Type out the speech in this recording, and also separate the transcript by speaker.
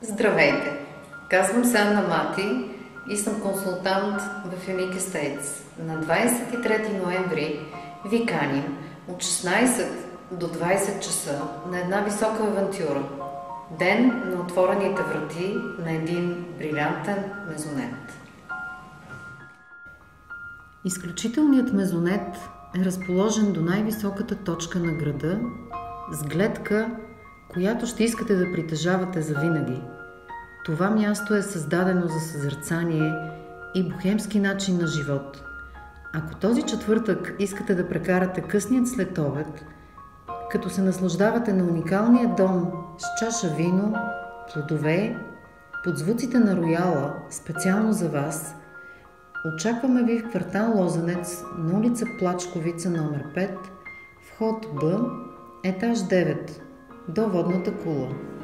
Speaker 1: Здравейте! Казвам се Анна Мати и съм консултант в Unique Estates. На 23 ноември ви каним от 16 до 20 часа на една висока авантюра. Ден на отворените врати на един брилянтен мезонет. Изключителният мезонет е разположен до най-високата точка на града с гледка, която ще искате да притежавате завинаги. Това място е създадено за съзерцание и бохемски начин на живот. Ако този четвъртък искате да прекарате късният следобед, като се наслаждавате на уникалния дом с чаша вино, плодове, под звуците на рояла, специално за вас, очакваме ви в квартал Лозенец на улица Плачковица номер 5, вход Б, етаж 9, до водната кула.